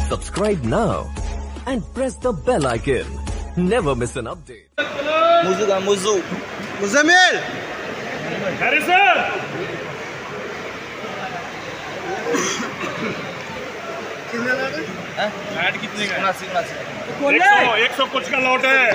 Subscribe now and press the bell icon. Never miss an update. Muzammil! Harrison! कितने लगे? Add कितने का? 79 100 कुछ का लौट है।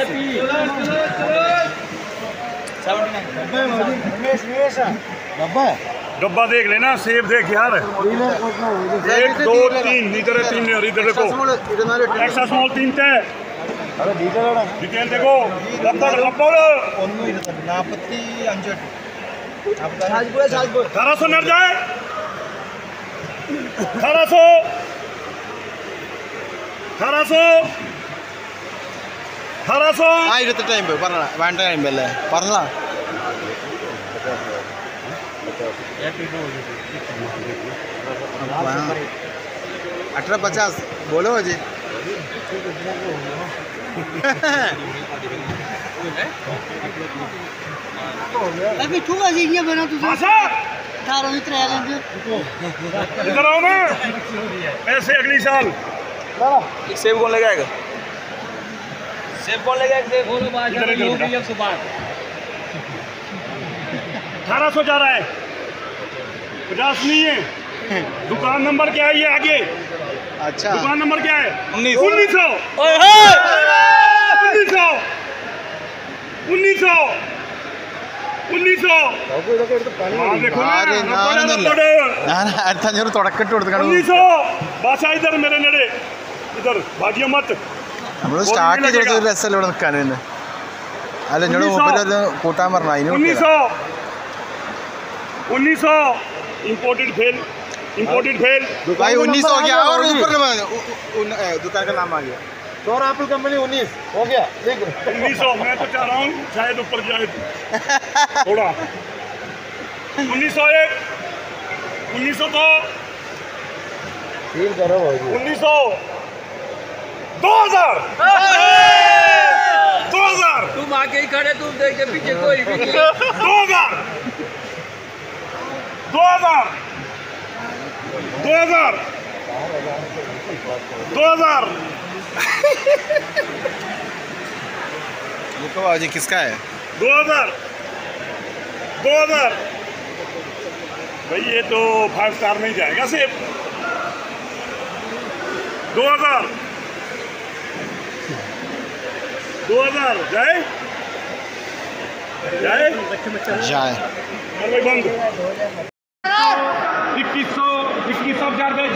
79 डब्बा देख लेना, सेब देख यार। 1 2 3 इधर है, 3 इधर देखो। एक्स्ट्रा स्मॉल 3 थे। डिटेल देखो। रबर 1800 नर जाए। 1800 ഇരുപത്തെട്ട് അമ്പത് പറഞ്ഞ വേണ്ട അമ്പല്ലേ പറഞ്ഞ 1850 बोलो जी अभी ठुका जी ये बना तू आशा थारो मित्र है लेंगे इधर आओ ना। ऐसे अगली साल सेब कौन लेके आएगा सेब कौन लेके आएगा इधर इधर 1800 जा रहा है, 50 नहीं है। दुकान नंबर क्या है ये आगे? अच्छा दुकान नंबर क्या है? 1900 हाँ देखो ना, ഞാൻ 1500 തുടക്കട്ട് കൊടുക്കണം 1900 बादशाह इधर मेरे नेड़े इधर भाजियो मत। നമ്മൾ സ്റ്റാർട്ട് ചെയ്തിട്ട് ഒരു രസമല്ല ഇവിടെ നിൽക്കാൻ തന്നെ അല്ല എന്നോട് മൂപ്പര് കൂട്ടാൻ പറഞ്ഞു അതിന് 1900 इम्पोर्टेड फेल भाई 1900 हो गया और ऊपर दुकान का नाम आ गया सौर एप्पल कंपनी 19 हो गया 1900 मैं तो चाह रहा हूँ शायद ऊपर जाए थोड़ा। 1901 1902 फील करो 1900 2000 तुम आगे ही खड़े तुम देख के पीछे कोई भी नहीं 2000 ये बाबू जी किसका है 2000 भाई ये तो 5 स्टार में ही जाएगा सेब। 2000 जाए जाए अरे भाई बंद 2100 जारबेज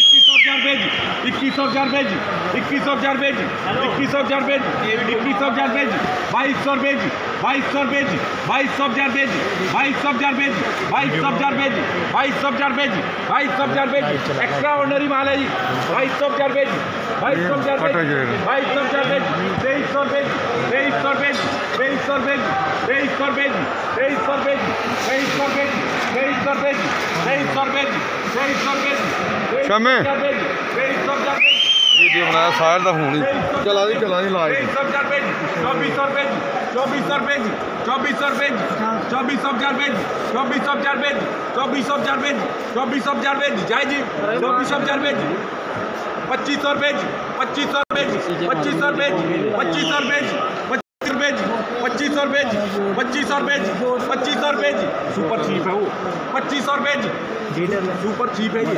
2200 जारबेज 2200 जारबेज 2200 जारबेज 2200 जारबेज 2200 जारबेज 2200 जारबेज 2200 जारबेज 2200 जारबेज 2200 जारबेज 2200 जारबेज एक्स्ट्रा ऑर्डिनरी माल है जी 2200 जारबेज 2200 जारबेज 2200 जारबेज 2300 बेज 2300 बेज 2300 बेज 2300 बेज 2300 बेज 2300 बेज 2300 बेज 2300 बेज 2300 बेज शमे वीडियो बनाया साहिल का फोन ही चला दी लाइव 2400 बेज 2400 बेज 2400 बेज 2400 बेज 2400 बेज 2400 बेज 2400 बेज जाए जी 2400 बेज 2500 बेज 2500 बेज 2500 बेज 2500 बेज 2500 बेज 2500 बेज 2500 बेज सुपर चीप है वो 2500 बेज सुपर चीप है ये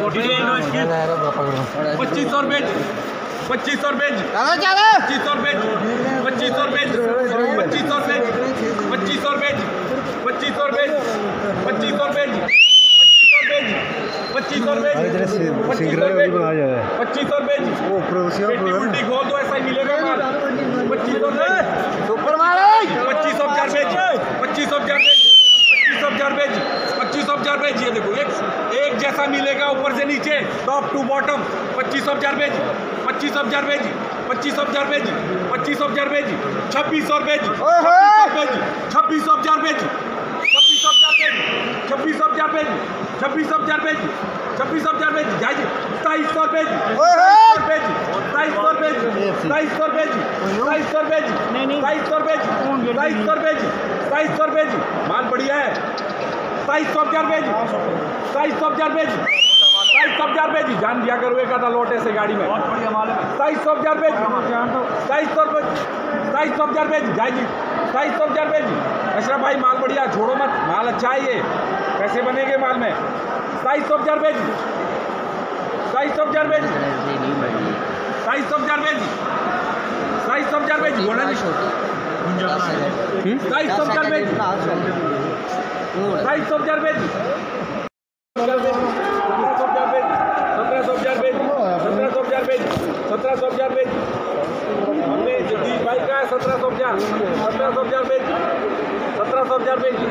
2500 बेज 2500 बेज 2500 बेज 2500 बेज 2500 बेज 2500 बेज 2500 बेज 2500 बेज 2500 बेज 2500 बेज उल्टी खोल दो ऐसा ही मिलेगा 2500 बेज 2500 बेज 2500 बेज ये देखो एक जैसा मिलेगा ऊपर से नीचे टॉप टू बॉटम 2500 बेज 2500 बेज 2500 बेज 2500 बेज 2600 बेज 2600 बेज 2600 बेज 2600 बेज 2600 बेज जाइए 2700 बेज 2700 बेज 2700 बेज 2700 बेज 2700 बेज 2700 बेज 2700 बेज माल बढ़िया है 2700 बेज 2700 बेज 27,000 भेजी जान दिया करो एक आधा लोटे से गाड़ी में 27,000 भेजी 27,000 भेजी जाएगी 27,000 भेजी अशरफ भाई माल बढ़िया छोड़ो मत माल अच्छा है ये कैसे बनेंगे माल में 27,000 भेजी 27,000 भेजी 27,000 भेजी 27,000 भेजी बोला नहीं 27,000 भेजी 27,000 भेजी 17,000 भेजी 17,000 भेजी 17,000 भेजी हमने जगदीश भाई का 17,000 भेजी 17,000 भेजी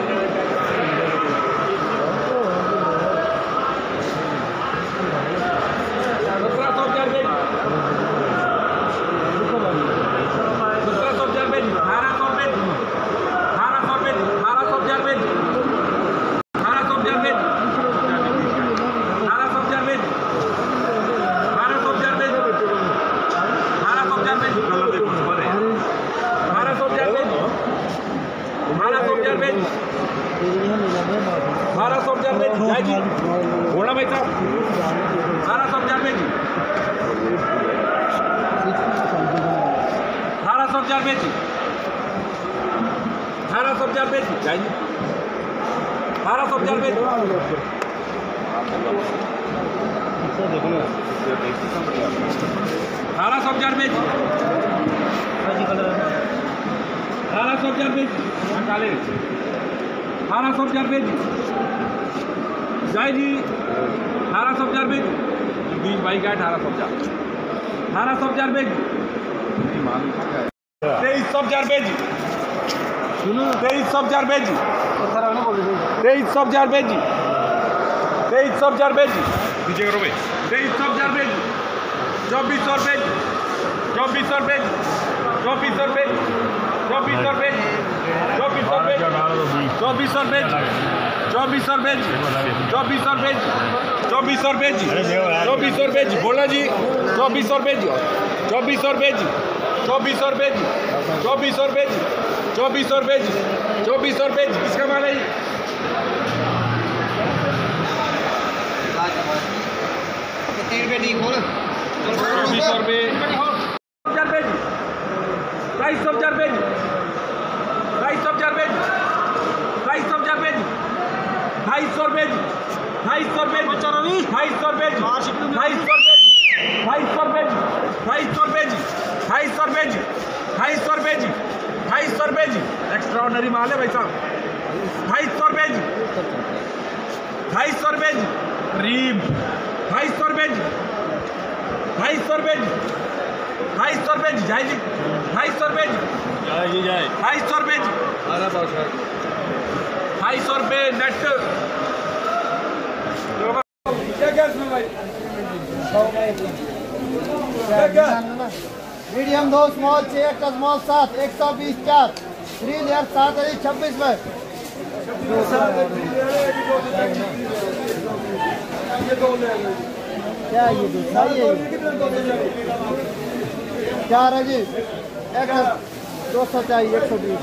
18,000 भेजी जाएगी बोला भाई साहब 18,000 भेजी 18,000 भेजी 18,000 भेजी जाएगी 18,000 भेजी 18,000 भेजी 18,000 भेजी 18,000 भेजी जाएगी 18,000 भेजी 20 भाई का 18,000 18,000 भेजी 23,000 भेजी 23,000 भेजी 23,000 भेजी 23,000 भेजी पीछे करो भाई 23,000 भेजी 24,000 भेजी 24,000 भेजी 24,000 भेजी 24,000 भेजी 24,000 भेजी 24,000 भेजी 24,000 भेजी 24,000 भेजी 24,000 भेजी 24,000 भेजी बोला जी 24,000 भेजी 24,000 भेजी 24,000 भेजी 24,000 भेजी 24,000 भेजी 24,000 भेजी किसका माल है 24,000 रुपये 2,000 भेजी 2,200 भेजी 2,200 भेजी 2,200 भेजी 2,200 भेजी 2,200 भेजी 2,200 भेजी 2,200 भेजी 2,200 भेजी 2,200 भेजी 2,200 भेजी 2,200 भेजी एक्स्ट्रा ऑर्डनरी माल है भाई साहब 2,200 भेजी 2,200 भेजी रीम 2,200 भेजी 2,200 भेजी 2,200 भेजी जाएगी 2,200 भेजी 2,200 भेजी 2,200 रुपये net medium 2 small 6 extra small 7 120 4 3 layer 7 26 में क्या ये दूसरा ये क्या है जी 200 चाहिए 120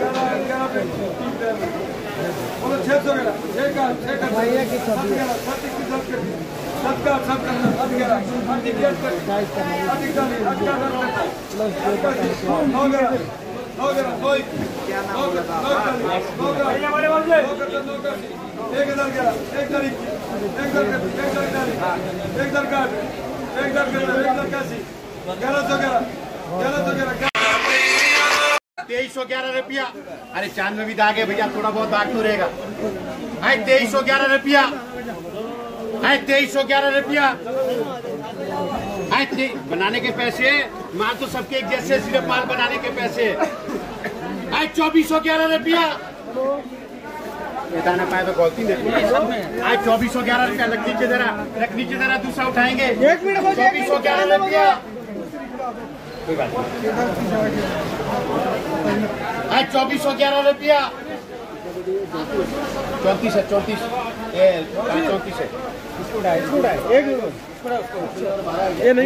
₹2311 अरे चांद में भी दाग है भैया थोड़ा बहुत दाग तो रहेगा 2311 रुपया 2311 रुपया बनाने के पैसे माल तो सबके एक जैसे सिर्फ माल बनाने के पैसे 2411 रुपया बताना पाए तो गलती देखो 2411 रुपया रख नीचे जरा दूसरा उठाएंगे 2411 रुपया 2411 रुपया 34 है 34 है ये नहीं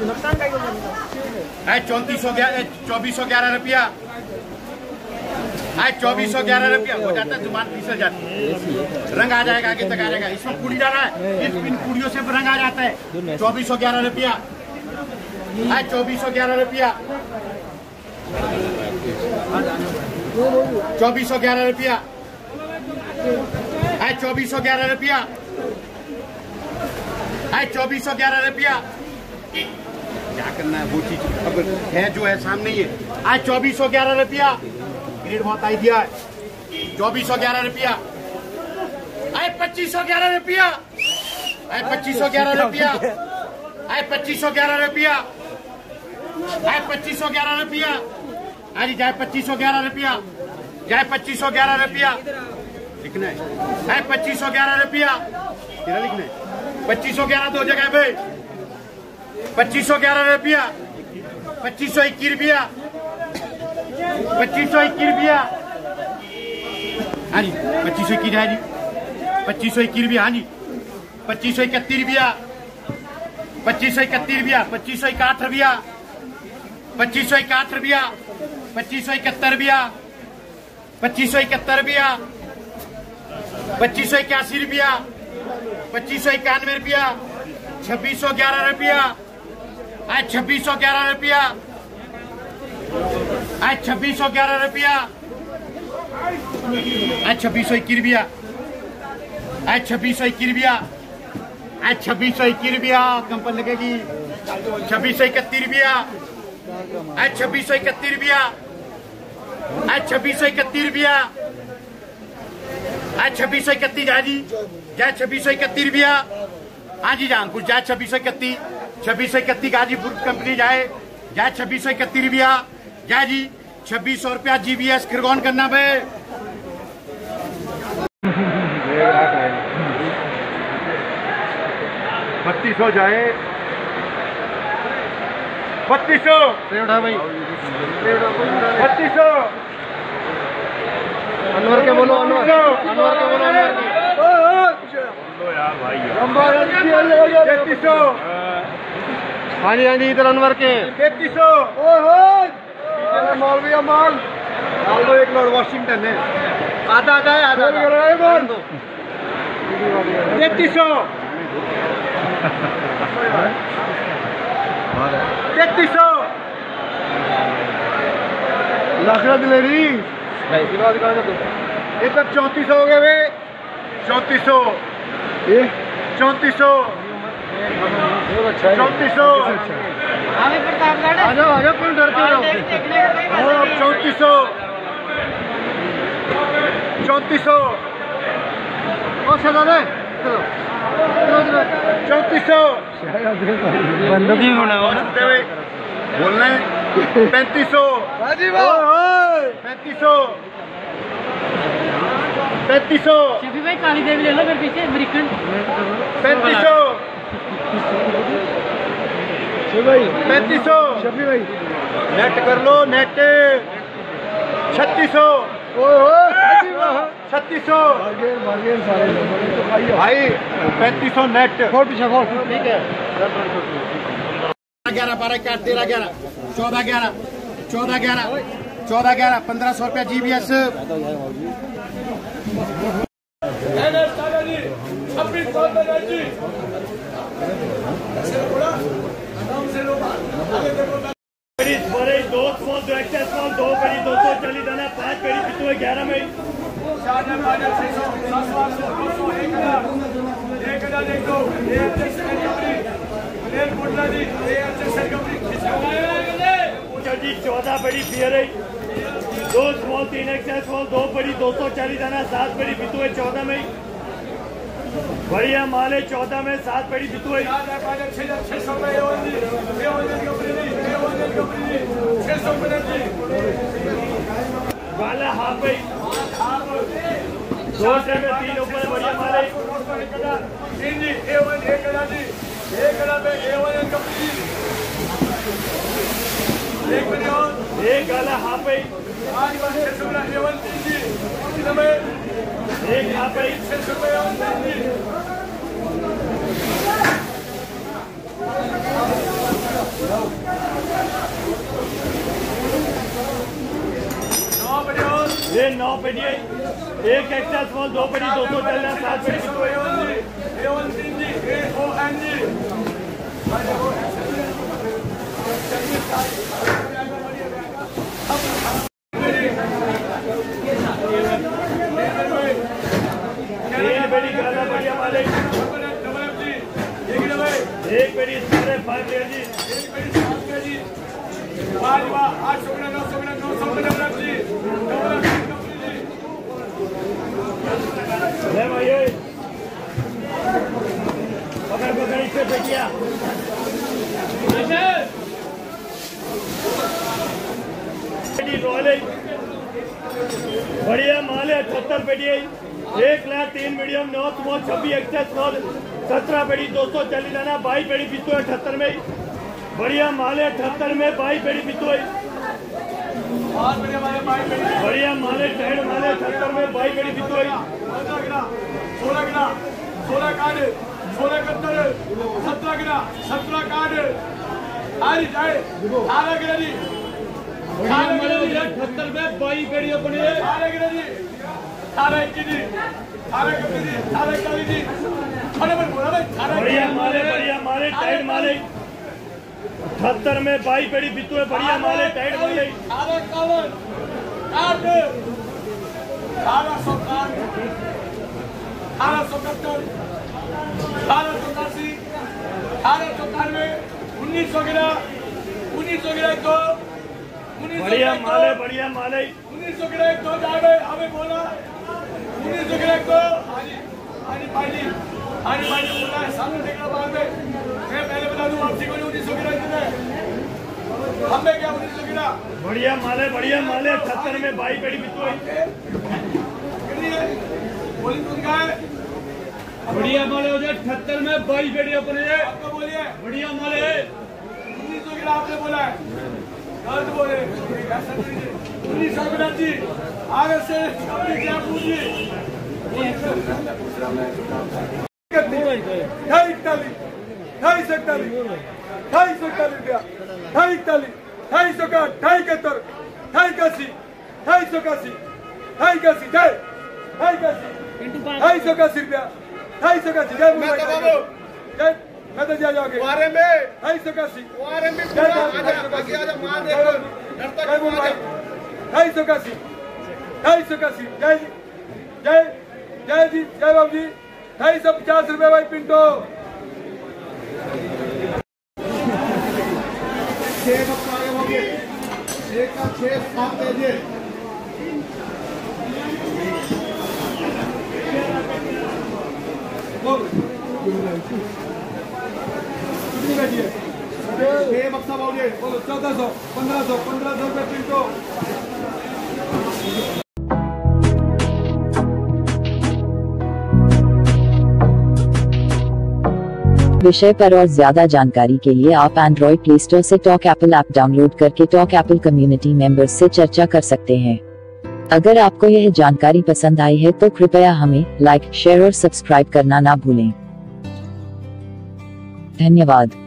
2411 रुपया आज 2411 रुपया हो जाता है, जुबान फिसल जाती है, रंग आ जाएगा, आगे तक आ जाएगा। इसमें पूड़ी डाला है, इन पूड़ियों से रंग आ जाता है। 2411 रुपया, आज 2411 रुपया, 2411 रुपया, आज 2411 रुपया, आज 2411 रुपया। क्या करना है वो चीज अब है जो है सामने ही है। आज 2411 रुपया, ग्रेड बहुत आई दिया है। 2411 रुपया, आज 2511 रुपया, आज 2511 रुपया, आज 2511 रुपया, आज 2511 रुपया, आज जाए 2511 रुपया, जाए 2511 रुपया लिखना है, आज 2511 रुपया तेरा लिखना है। 2511 दो जगह पे, 2511 रुपया, 2521 रुपया, 2521 रुपया, हाँ जी 2521 है जी, 2521 रुपया, हाँ जी 2531 रुपया, 2531 रुपया, 2561 रुपया, 2561 रुपया, 2571 रुपया, 2571 रुपया, 2581 रुपया, 2591 रुपया, 2611 रुपया, आज 2611 रुपया, आज 2611 रुपया, आज 2621 रुपया, आज 2621 रुपया, आज 2621 रुपया कंपन लगेगी। 2631 रुपया, आज 2631 रुपया, आज 2631 रुपया, आज 2631 जाजी, जा 2631 रुपया, हाँ जी जानपुर जा 2631, 2631 गाजीपुर कंपनी जाए, जा 2631 रुपया, जा जी 2600 रुपया GBS खरगोन करना भाई। 3200 जाए, 3200 भाई, 3200 अनवर के बोलो, अनवर के बोलो, अनवर के यार भाई 3300। हाँ जी इधर अनवर के 3300 माल भैया माल डाल दो, एक लोड वाशिंगटन है, आधा आधा है, आधा 3300। 3300 लाखड़ा दिलेरी ये तक 3400 हो गए भाई, 3400, 3400, 3400, आ जाओ क्यों डरते हो? 3400, 3400 और सदा 3400 बंदगी होना बोलना है। 3500, 3500, 3500, शफी भाई काली देवी ले लो फिर पीछे अमेरिकन। 3500, भाई 3500, शफी भाई नेट कर लो, नेट 3600, 3600 भाई, 3500 नेट, पीछे ठीक है। 11 12 4 13 11 14 11 14 11 14 11 1500 रुपया GBS। दो स्मॉल, दो एक्स्ट्रा स्मॉल, 2 कड़ी 240 दाना, 5 कड़ी पितु 11 में, 14 बड़ी पियर, 2 स्मॉल 3 एक्स्ट्रा स्मॉल, 2 बड़ी 240 दाना, 7 बड़ी पितु 14 में, बढ़िया माल है 14 में, 7 बड़ी पितु है। वाला हाफ है, 2 में 3 ऊपर बढ़िया माल है। एक गाला हाफ है, एक हाफ है, ये पेटी है, एक एक्स्ट्रा स्मॉल 2 पेटी 200 चल रहा है, 7 पेटी एक पेटी सारे 5 जी पकड़ इससे पेटिया बढ़िया माल है 78 पेटी है, 1,03,000 मीडियम 9 स्मॉल 26 एक्स्ट्रा स्मॉल 17 पेटी 240 लाना 22 पेटी पिस्तौल 78 में बढ़िया माल है 78 में 22 पेटी पिस्तौल बढ़िया माल है टाइड माल है 78 में 22 पेटी पिस्तौल 16 कार्ड 16 कत्तर 17 गिरा 17 कार्ड आज जाए 18 गिरा जी 78 में 22 पेटी अपने 18 गिरा जी 18 इंच जी 18 कत्तर जी 18 40 जी बढ़िया माले टाइट माले 78 में 22 पेटी पिस्तौल बढ़िया माले टाइट माले 1900 गिरा तो बढ़िया माले 1900 गिरा एक तो जाए हमें बोला 1900 गिरा तो आनी पाली बोला है सामने देखना बाद में मैं पहले बता दूं आपसी को 1900 गिरा इतने हमें क्या 1900 गिरा बढ़िया माले 78 में 22 पेटी पिस्तौल बोली तुम क्या है बढ़िया माले हो जाए 78 में 22 पेटी अपने आपको बोलिए बढ़िया माले 1900 गिरा आपने बोला है गलत बोले 1900 गिरा जी आगे से अपनी क्या पूछिए 250 रुपए भाई पिंटो 1400 1500 रुपए पिंटो विषय पर और ज्यादा जानकारी के लिए आप एंड्रॉइड प्ले स्टोर से टॉक एप्पल ऐप डाउनलोड करके टॉक एप्पल कम्युनिटी मेंबर्स से चर्चा कर सकते हैं। अगर आपको यह जानकारी पसंद आई है तो कृपया हमें लाइक, शेयर और सब्सक्राइब करना ना भूलें। धन्यवाद।